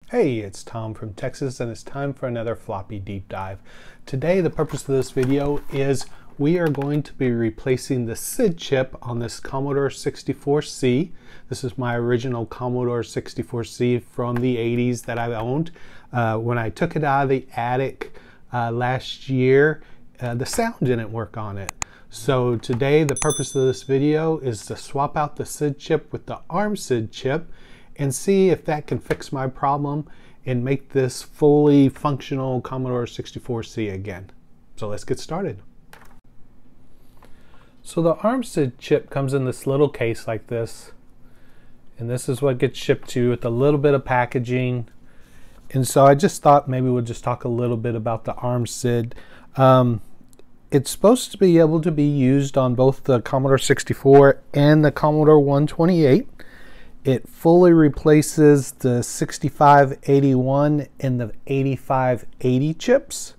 Hey, it's Tom from Texas, and it's time for another floppy deep dive. Today, the purpose of this video is we are going to be replacing the SID chip on this Commodore 64C. This is my original Commodore 64C from the 80s that I owned. When I took it out of the attic last year, the sound didn't work on it. So today, the purpose of this video is to swap out the SID chip with the ARMSiD chip and see if that can fix my problem and make this fully functional Commodore 64C again. So let's get started. So the ARMSiD chip comes in this little case like this, and this is what gets shipped to you with a little bit of packaging. And so I just thought maybe we'll just talk a little bit about the ARMSiD. It's supposed to be able to be used on both the Commodore 64 and the Commodore 128. It fully replaces the 6581 and the 8580 chips.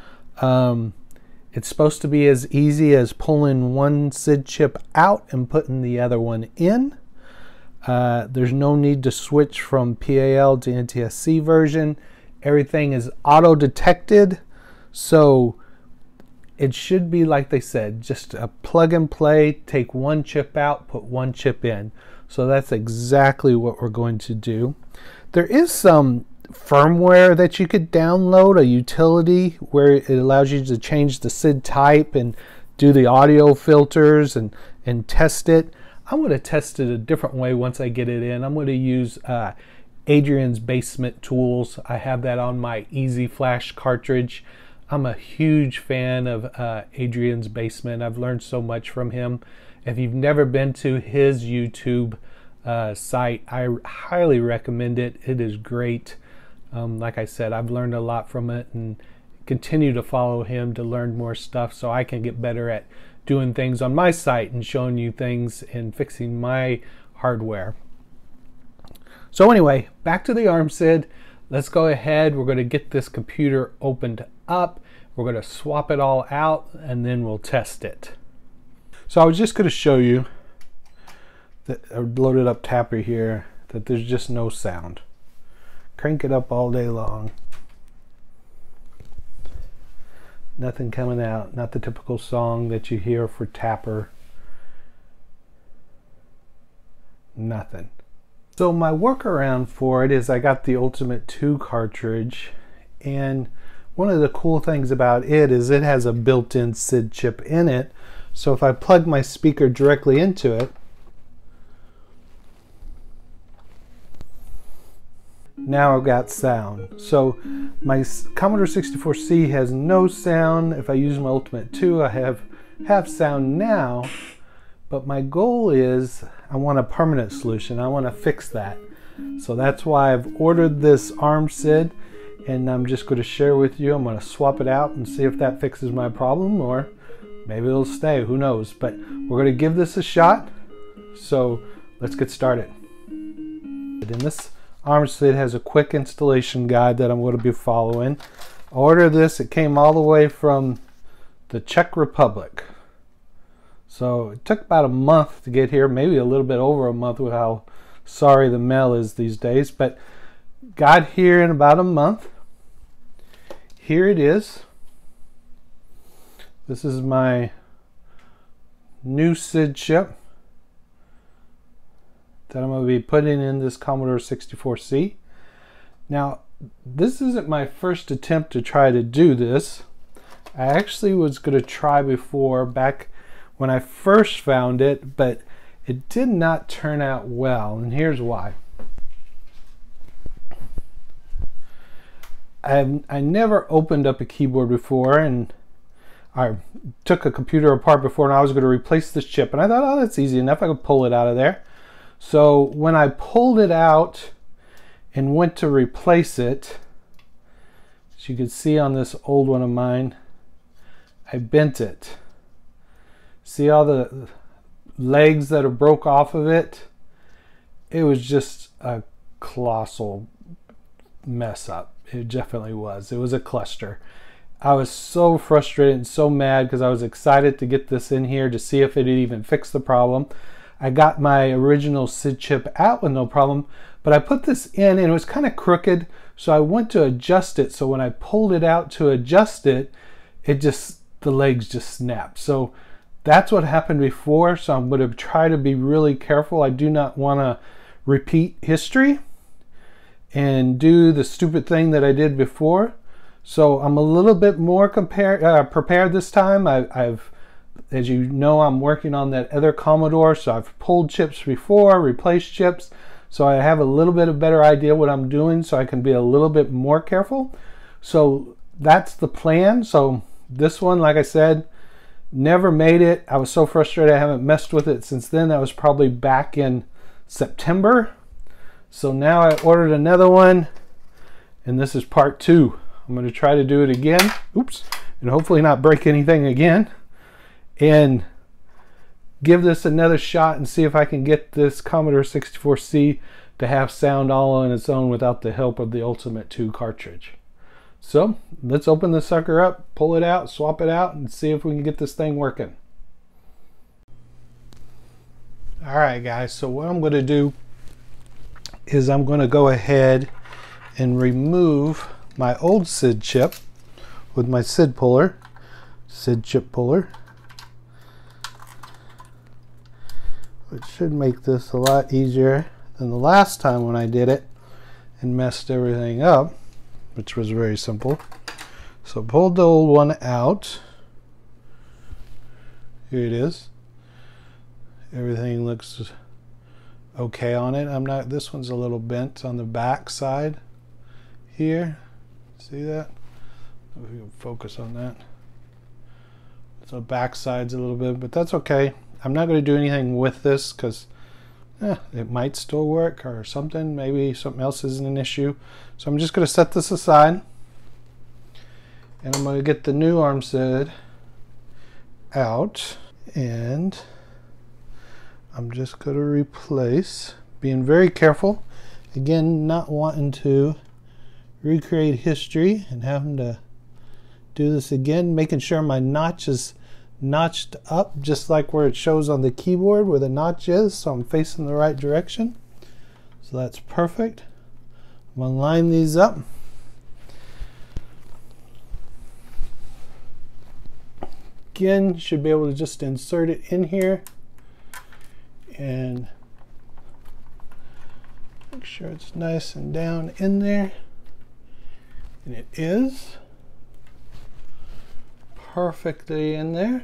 It's supposed to be as easy as pulling one SID chip out and putting the other one in. There's no need to switch from PAL to NTSC version. Everything is auto-detected, so it should be, like they said, just a plug and play, take one chip out, put one chip in. So that's exactly what we're going to do. There is some firmware that you could download, a utility where it allows you to change the SID type and do the audio filters and test it. I'm going to test it a different way once I get it in. I'm going to use Adrian's Basement tools. I have that on my Easy Flash cartridge. I'm a huge fan of Adrian's Basement. I've learned so much from him. If you've never been to his YouTube site, I highly recommend it. It is great. Like I said, I've learned a lot from it and continue to follow him to learn more stuff so I can get better at doing things on my site and showing you things and fixing my hardware. So anyway, back to the ARMSiD. Let's go ahead. We're going to get this computer opened up. We're going to swap it all out and then we'll test it. So I was just going to show you that I loaded up Tapper here, that there's just no sound. Crank it up all day long. Nothing coming out, not the typical song that you hear for Tapper. Nothing. So my workaround for it is I got the Ultimate 2 cartridge, and one of the cool things about it is it has a built-in SID chip in it. So if I plug my speaker directly into it, now I've got sound. So my Commodore 64C has no sound. If I use my Ultimate 2, I have sound now, but my goal is I want a permanent solution. I want to fix that. So that's why I've ordered this ARMSiD, and I'm just going to share with you. I'm going to swap it out and see if that fixes my problem, or maybe it'll stay, who knows. But we're going to give this a shot. So let's get started. And this ARMSiD has a quick installation guide that I'm going to be following. I ordered this, it came all the way from the Czech Republic. So it took about a month to get here, maybe a little bit over a month with how sorry the mail is these days, but got here in about a month. Here it is. This is my new SID chip that I'm going to be putting in this Commodore 64C. Now, this isn't my first attempt to try to do this. I actually was going to try before, back when I first found it, but it did not turn out well, and here's why. I never opened up a keyboard before, and I took a computer apart before, and I was going to replace this chip, and I thought, oh, that's easy enough. I could pull it out of there. So when I pulled it out and went to replace it, as you can see on this old one of mine, I bent it. See all the legs that are broke off of it? It was just a colossal mess up. It definitely was. It was a cluster. I was so frustrated and so mad because I was excited to get this in here to see if it would even fix the problem. I got my original SID chip out with no problem, but I put this in and it was kind of crooked, so I went to adjust it. So when I pulled it out to adjust it, the legs just snapped. So that's what happened before, so I'm going to try to be really careful. I do not want to repeat history and do the stupid thing that I did before. So I'm a little bit more prepared this time. I've, as you know, I'm working on that other Commodore, so I've pulled chips before, replaced chips, so I have a little bit of better idea what I'm doing, so I can be a little bit more careful. So that's the plan. So this one, like I said, never made it. I was so frustrated I haven't messed with it since then. That was probably back in September. So now I ordered another one, and this is part 2. I'm going to try to do it again. Oops. And hopefully not break anything again. And give this another shot and see if I can get this Commodore 64C to have sound all on its own without the help of the Ultimate 2 cartridge. So let's open the sucker up, pull it out, swap it out, and see if we can get this thing working. Alright guys, so what I'm going to do is I'm going to go ahead and remove my old SID chip with my SID chip puller, which should make this a lot easier than the last time when I did it and messed everything up, which was very simple. So pulled the old one out. Here it is. Everything looks okay on it. This one's a little bent on the back side here. See that? If we can focus on that. So back side's a little bit, but that's okay. I'm not going to do anything with this because it might still work or something. Maybe something else isn't an issue. So I'm just going to set this aside, and I'm going to get the new ARMSiD out, and I'm just going to replace, being very careful, again, not wanting to recreate history and having to do this again, making sure my notch is notched up just like where it shows on the keyboard where the notch is, so I'm facing the right direction. So that's perfect. I'm going to line these up. Again, you should be able to just insert it in here and make sure it's nice and down in there. And it is perfectly in there.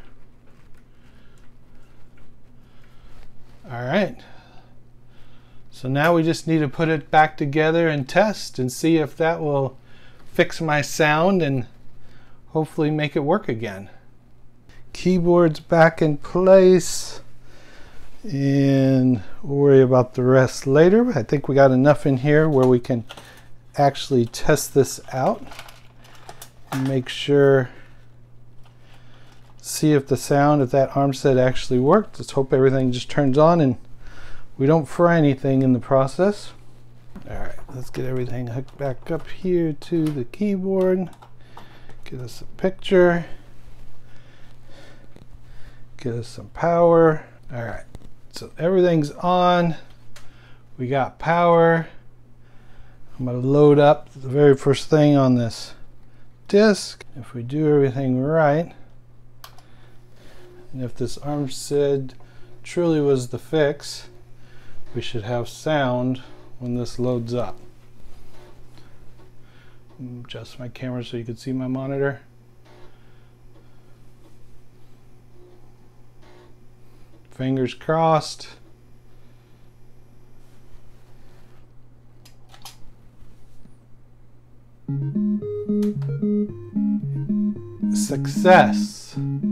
All right. So now we just need to put it back together and test and see if that will fix my sound and hopefully make it work again. Keyboard's back in place, and we'll worry about the rest later. I think we got enough in here where we can actually test this out and make sure, see if the sound, if that ARMSiD actually worked. Let's hope everything just turns on and we don't fry anything in the process. All right, let's get everything hooked back up here to the keyboard. Get us a picture. Get us some power. All right, so everything's on. We got power. I'm going to load up the very first thing on this disk. If we do everything right, and if this ARMSiD truly was the fix, we should have sound when this loads up. Adjust my camera so you can see my monitor. Fingers crossed. Success.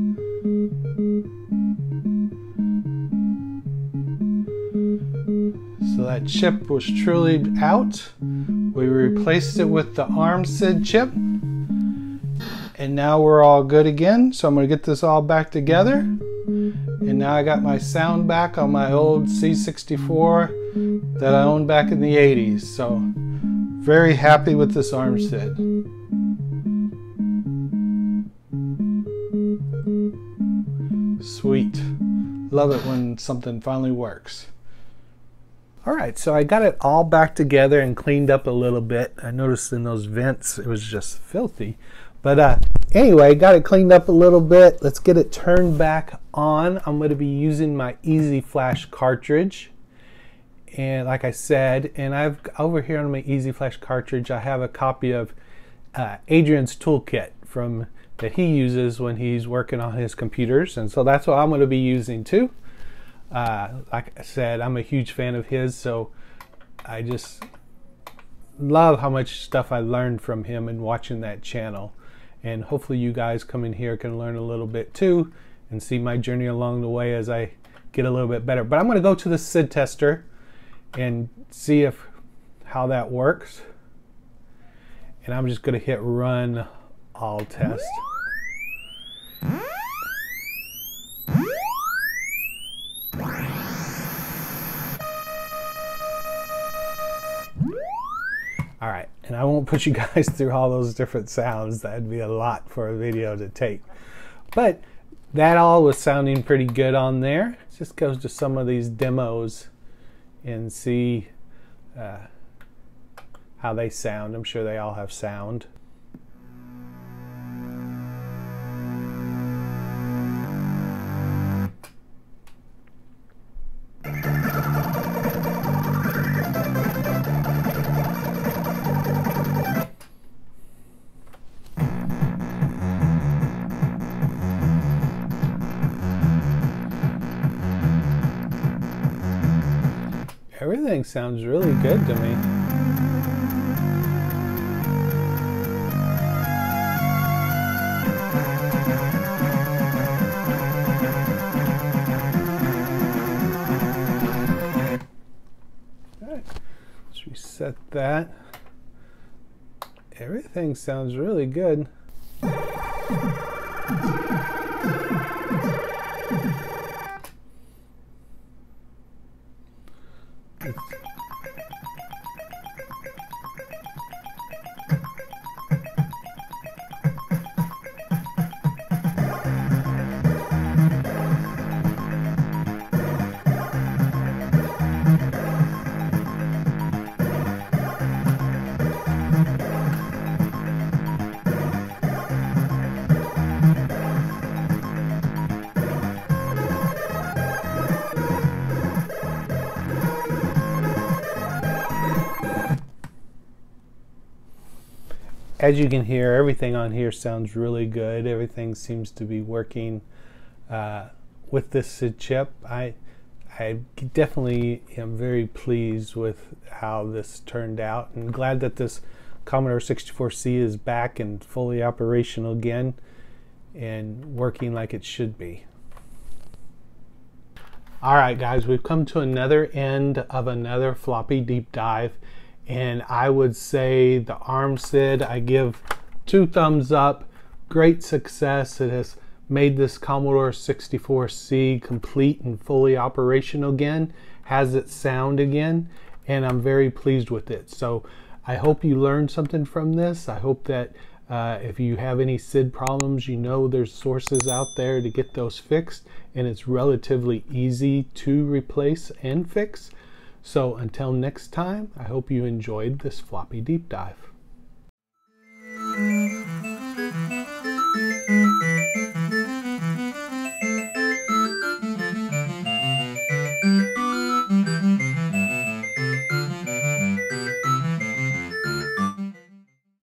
So that chip was truly out. We replaced it with the ARMSiD chip, and now we're all good again. So I'm going to get this all back together, and now I got my sound back on my old C64 that I owned back in the 80s. So very happy with this ARMSiD. Sweet. love it when something finally works. All right, so I got it all back together and cleaned up a little bit. I noticed in those vents it was just filthy. But anyway, got it cleaned up a little bit. Let's get it turned back on. I'm going to be using my Easy Flash cartridge. And like I said, and I've over here on my Easy Flash cartridge, I have a copy of Adrian's toolkit that he uses when he's working on his computers. And so that's what I'm going to be using too. Like I said, I'm a huge fan of his, so I just love how much stuff I learned from him and watching that channel. And hopefully you guys coming here can learn a little bit too and see my journey along the way as I get a little bit better. But I'm going to go to the SID tester and see how that works. And I'm just going to hit run all test. All right, and I won't put you guys through all those different sounds. That'd be a lot for a video to take. But that all was sounding pretty good on there. It just goes to some of these demos and see how they sound. I'm sure they all have sound. Everything sounds really good to me. Alright, let's reset that. Everything sounds really good. As you can hear, everything on here sounds really good. Everything seems to be working with this SID chip. I definitely am very pleased with how this turned out, and glad that this Commodore 64C is back and fully operational again and working like it should be. Alright guys, we've come to another end of another floppy deep dive. And I would say the ARMSiD, I give 2 thumbs up. Great success. It has made this Commodore 64C complete and fully operational again, has its sound again, and I'm very pleased with it. So I hope you learned something from this. I hope that if you have any SID problems, you know there's sources out there to get those fixed, and it's relatively easy to replace and fix. So until next time, I hope you enjoyed this floppy deep dive.